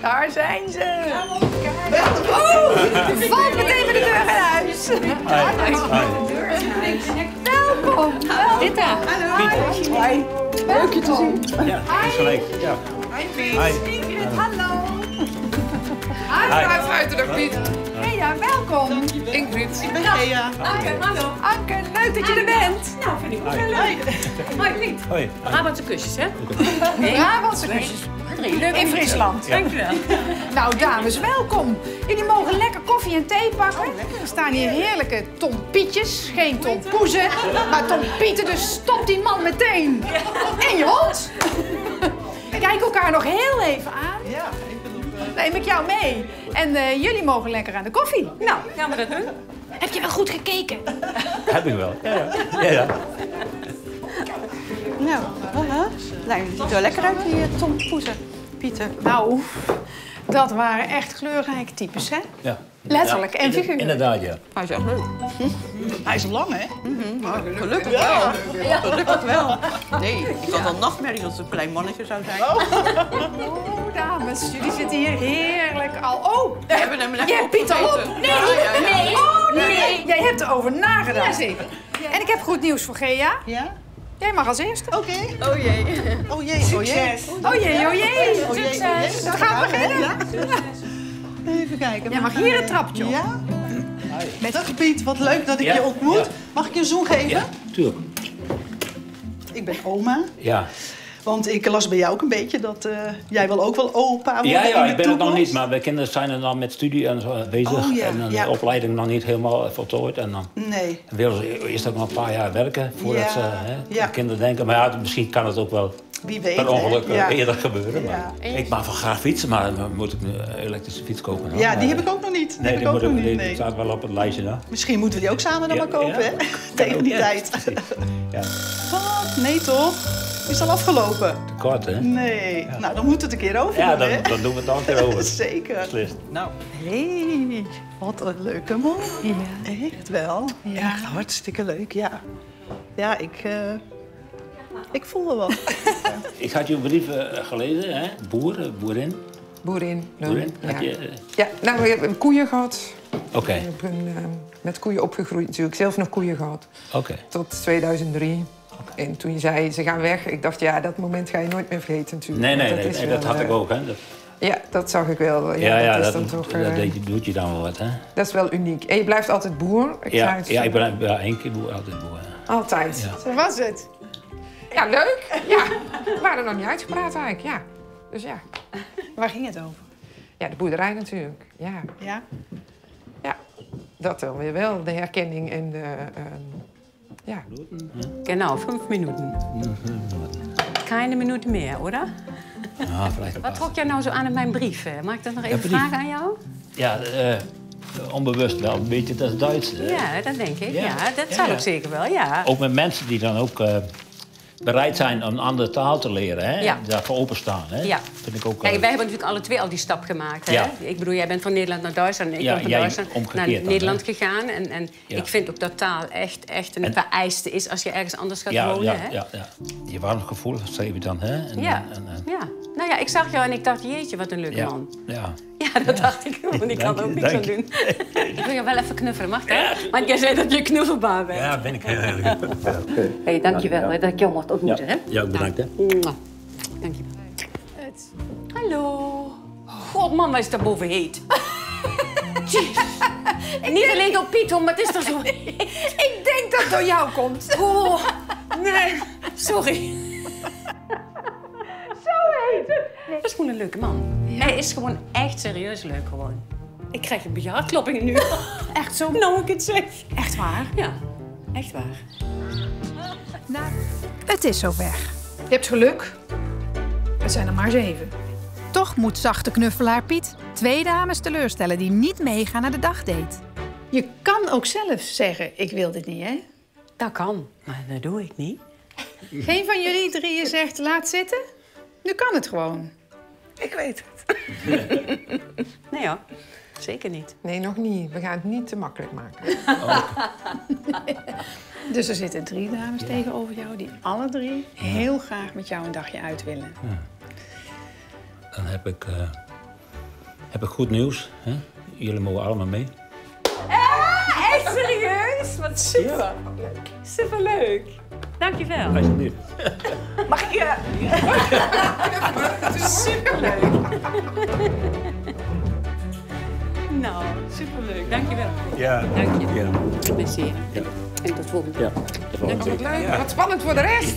Daar zijn ze. Oh, valt meteen bij de deur in huis. Welkom. Rita. Hoi. Leuk je te zien. Ja, gelijk. Ja. Hi Piet. Ingrid, hallo. Hi, fruitelijk Piet. Gea, welkom. Ingrid. Ik ben Gea. Anke, hallo. Anke, leuk dat je er bent. Nou, vind ik ook heel leuk. Hoi, Piet. Hoi. Brabantse kusjes, hè? Brabantse kusjes. Leuk In Friesland. Dankjewel. Nou, dames, welkom. Jullie mogen lekker koffie en thee pakken. Er staan hier heerlijke tompietjes. Geen tompoezen, maar tompieten. Dus stop die man meteen. En je hond. Kijk elkaar nog heel even aan. Ja, even Neem ik jou mee. En jullie mogen lekker aan de koffie. Nou, gaan we dat doen? Heb je wel goed gekeken? Heb ik wel. Ja. Nou, het ziet er lekker uit, die tompoezen. Pieter. Nou, dat waren echt kleurrijke types, hè? Ja. Letterlijk en figuurlijk. Inderdaad, ja. Hij is echt leuk. Hij is lang, hè? Gelukkig wel. Gelukkig wel. Nee, ik had al nachtmerries als het een klein mannetje zou zijn. Oh, dames, jullie zitten hier heerlijk al. Oh, We hebben hem lekker jij hebt Piet al op. opgegeten. Nee, Ja. nee. Oh, nee. Jij hebt erover nagedacht. Jazeker. En ik heb goed nieuws voor Gea. Ja? Jij mag als eerste. Oké. Oh jee. Oh jee, succes. Oh jee, oh jee. Succes. Het gaat beginnen. Ja? Even kijken. Jij mag hier een trapje op. Ja? Dag Piet, wat leuk dat ik je ontmoet. Ja. Mag ik je een zoen geven? Ja, tuurlijk. Ik ben oma. Ja. Want ik las bij jou ook een beetje dat jij wil ook wel opa worden Ja, in de ik ben het nog toekomst. niet, maar de kinderen zijn er dan met studie en zo bezig. Oh, ja, En dan ja. de opleiding nog niet helemaal voltooid. En dan Nee. willen ze eerst ook nog een paar jaar werken voordat Ja, ze ja. de kinderen denken. Maar ja, misschien kan het ook wel Wie weet, per ongeluk hè? Ja. eerder gebeuren. Ja. Maar ik mag van graag fietsen, maar dan moet ik een elektrische fiets kopen. Dan. Ja, die Maar, heb ik ook nog niet. Die Nee, heb die ik ook nog niet. die Nee. staat wel op het lijstje dan. Misschien moeten we die ook samen dan Ja, maar kopen, ja. hè? Tegen die Ja, tijd. precies. Ja, Wat? Nee, toch? Is al afgelopen? te kort, hè? Nee. Nou, dan moet het een keer over Ja, doen, hè? dan doen we het dan een keer over. Zeker. Beslist. Nou, Hé, wat een leuke man. Ja. Echt wel. Ja. Echt hartstikke leuk, ja. Ja, ik voel wel wat. Ik had je brief gelezen, hè? Boerin. Boerin. Boerin. Ja. Had je, Ja, nou, we hebben koeien gehad. Oké, Ik ben met koeien opgegroeid natuurlijk. Zelf nog koeien gehad. oké. Tot 2003. En toen je zei, ze gaan weg. Ik dacht, ja, dat moment ga je nooit meer vergeten natuurlijk. Nee, Want is dat wel, had ik ook, hè? Dat, Ja, dat zag ik wel. ja, dat is dat, dan toch, doet je dan wel wat, hè? dat is wel uniek. En je blijft altijd boer. Ik ben één keer boer, altijd boer. Ja. Altijd. Ja. Zo was het. Ja, leuk. Ja. We waren nog niet uitgepraat eigenlijk, ja. Dus ja. Waar ging het over? Ja, de boerderij natuurlijk. Ja. Ja? Ja. Dat wel weer wel. De herkenning en de... ja. Genau, 5 Minuten. Keine Minute meer, oder? Ah, vielleicht Wat trok jij nou zo aan in mijn brief? Mag ik dat nog even brief. vragen aan jou? Ja, onbewust wel een beetje dat Duits. Ja, dat denk ik. Ja. Ja, dat Ja, zal ja. ook zeker wel, ja. Ook met mensen die dan ook bereid zijn om een andere taal te leren, hè? Ja. Daarvoor openstaan, hè? Ja. Vind ik ook. Kijk, wij hebben natuurlijk alle twee al die stap gemaakt. Hè? Ja. Ik bedoel, jij bent van Nederland naar Duitsland en ik Ja, ben van jij Duitsland omgekeerd naar dan, Nederland hè? gegaan. En Ja. ik vind ook dat taal echt een vereiste is als je ergens anders gaat ja, wonen. ja, hè? ja, ja. Je warm gevoel, schreef je dan, hè? En, Ja. en, Ja. Nou ja, ik zag jou en ik dacht, jeetje, wat een leuke ja, man. ja. Ja, dat dacht ik, want ik kan er ook niks aan doen. Ik wil je wel even knuffelen, mag dat? Want jij zei dat je knuffelbaar bent. Ja, ben ik heel erg. Hey, dankjewel hè, dat ik jou mocht ontmoeten. Hè? Ja, ook bedankt, hè? Mwah. Dankjewel. Hallo. God, mama is daar boven heet. Jeez. En niet alleen door Piet, hoor, maar het is toch zo... Ik denk dat het door jou komt. Oh, nee. Sorry. Dat is gewoon een leuke man. Hij is gewoon echt serieus leuk gewoon. Ik krijg een beetje hartkloppingen nu. Echt zo? Nou, ik het zeg. Echt waar? Ja, echt waar. Het is zover. Je hebt geluk. Het zijn er maar 7. Toch moet zachte knuffelaar Piet 2 dames teleurstellen die niet meegaan naar de dagdate. Je kan ook zelf zeggen, ik wil dit niet, hè? Dat kan, maar dat doe ik niet. Geen van jullie 3 zegt, laat zitten? Nu kan het gewoon. ik weet het. Nee hoor, zeker niet. Nee, nog niet. We gaan het niet te makkelijk maken. Dus er zitten 3 dames tegenover jou die alle 3 heel graag met jou een dagje uit willen. Dan heb ik heb ik goed nieuws. Hè? Jullie mogen allemaal mee. Echt serieus? Wat super. Ja. Superleuk. Dankjewel. Alsjeblieft. Mag ik je? Superleuk. Nou, superleuk. Dankjewel. Ja. Dank je. Ja. Merci. Ja. En tot volgende. Ja. Wat leuk, wat spannend voor de rest.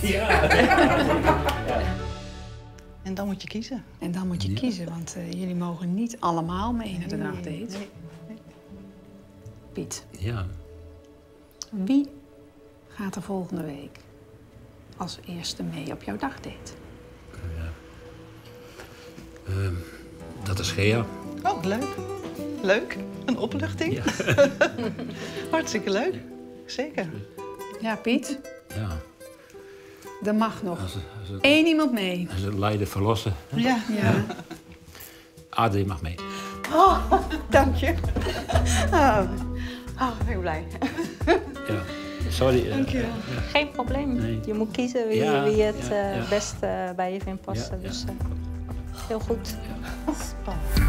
En dan moet je kiezen. En dan moet je kiezen, want jullie mogen niet allemaal mee naar de dagdate. Nee. Piet, Ja. wie gaat er volgende week als eerste mee op jouw dagdate? Dat is Gea. Oh, leuk. Leuk. Een opluchting. Ja. Hartstikke leuk. Zeker. Ja, Piet, Ja. er mag nog Als het 1 iemand mee. lijden verlossen. Ja. Ja. Adrie mag mee. Dank je. Ben ik blij. Ja. Sorry. Geen probleem. Nee. Je moet kiezen wie, Ja, wie het ja. best bij je vindt passen. Ja, ja. Dus heel goed. Spannend.